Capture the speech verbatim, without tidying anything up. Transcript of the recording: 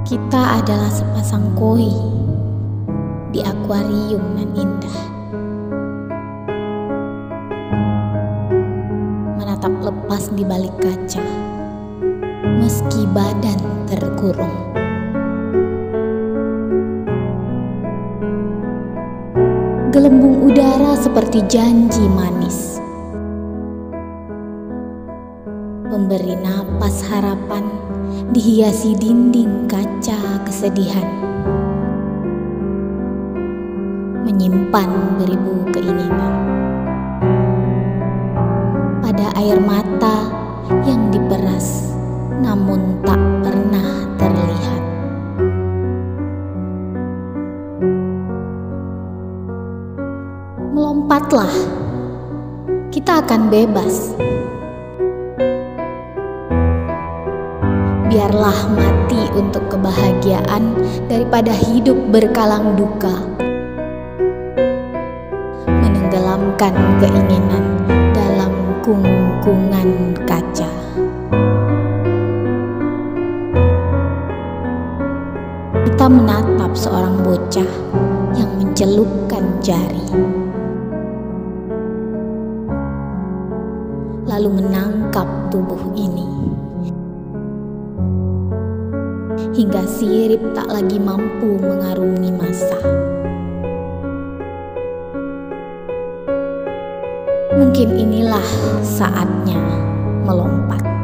Kita adalah sepasang koi di akuarium nan indah, menatap lepas di balik kaca, meski badan terkurung. Gelembung udara seperti janji manis, memberi napas harapan dihiasi dinding kaca kesedihan, menyimpan beribu keinginan pada air mata yang diperas namun tak pernah terlihat. Melompatlah, kita akan bebas. Biarlah mati untuk kebahagiaan daripada hidup berkalang duka, menenggelamkan keinginan dalam kungkungan kaca. Kita menatap seorang bocah yang mencelupkan jari, lalu menangkap tubuh ini hingga sirip tak lagi mampu mengarungi masa. Mungkin inilah saatnya melompat.